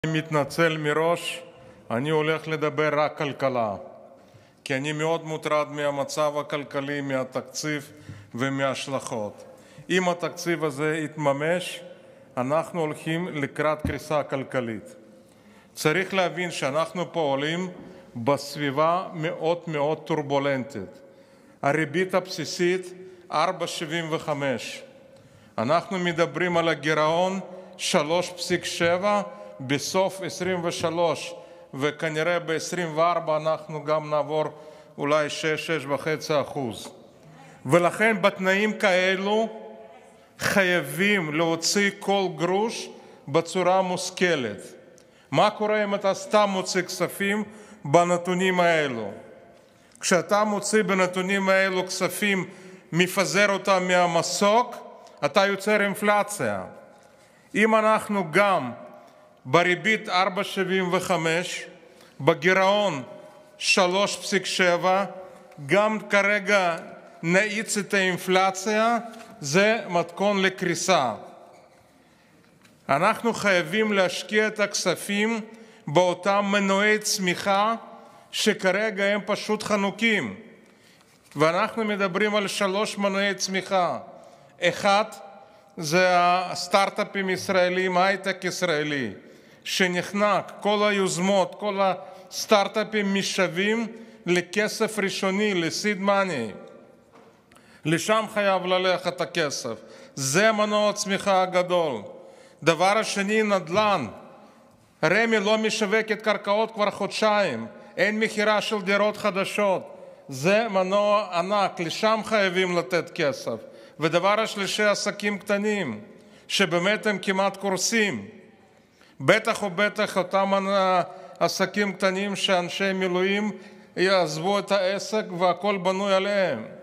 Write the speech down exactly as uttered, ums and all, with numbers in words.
אני מתנצל מראש, אני הולך לדבר רק כלכלה, כי אני מאוד מוטרד מהמצב הכלכלי, מהתקציב ומההשלכות. אם התקציב הזה יתממש, אנחנו הולכים לקראת קריסה כלכלית. צריך להבין שאנחנו פועלים בסביבה מאוד מאוד טורבולנטית. הריבית הבסיסית ארבע נקודה שבעים וחמש. אנחנו מדברים על הגירעון שלוש נקודה שבע בסוף עשרים ושלוש, וכנראה ב-עשרים וארבע אנחנו גם נעבור אולי שש, שש וחצי אחוז. ולכן בתנאים כאלו חייבים להוציא כל גרוש בצורה מושכלת. מה קורה אם אתה סתם מוציא כספים בנתונים האלו? כשאתה מוציא בנתונים האלו כספים, מפזר אותם מהמסוק, אתה יוצר אינפלציה. אם אנחנו גם בריבית ארבע נקודה שבעים וחמש, בגירעון שלוש נקודה שבע, גם כרגע נאיץ את האינפלציה, זה מתכון לקריסה. אנחנו חייבים להשקיע את הכספים באותם מנועי צמיחה שכרגע הם פשוט חנוקים. ואנחנו מדברים על שלוש מנועי צמיחה. אחד, זה הסטארט-אפים ישראלים, הייטק ישראלי, שנחנק, כל היוזמות, כל הסטארט-אפים משווים לכסף ראשוני, לסיד מאני. לשם חייב ללכת הכסף. זה מנוע הצמיחה הגדול. דבר השני, נדל"ן. רמ"י לא משווקת קרקעות כבר חודשיים. אין מחירה של דירות חדשות. זה מנוע ענק, לשם חייבים לתת כסף. ודבר השלישי, עסקים קטנים, שבאמת הם כמעט קורסים. בטח ובטח אותם עסקים קטנים שאנשי מילואים יעזבו את העסק והכל בנוי עליהם.